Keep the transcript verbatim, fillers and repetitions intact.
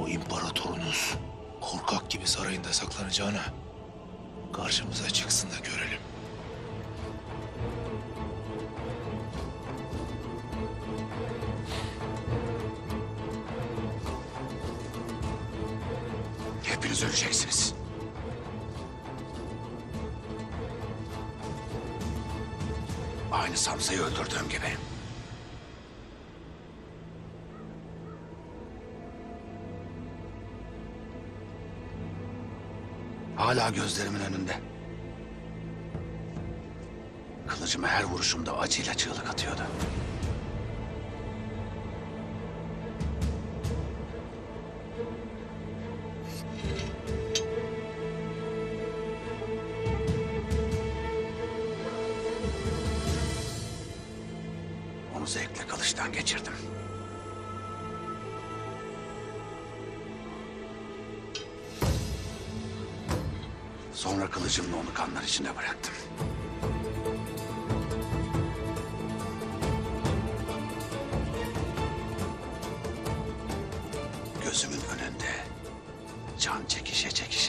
o imparatorunuz korkak gibi sarayında saklanacağına karşımıza çıksın da görelim. Hepiniz öleceksiniz. Aynı Samsa'yı öldürdüğüm gibi. Hala gözlerimin önünde. Kılıcımı her vuruşumda acıyla çığlık atıyordu. Onu zevkle kılıçtan geçirdim. Sonra kılıcımla onu kanlar içinde bıraktım. Gözümün önünde can çekişe çekişe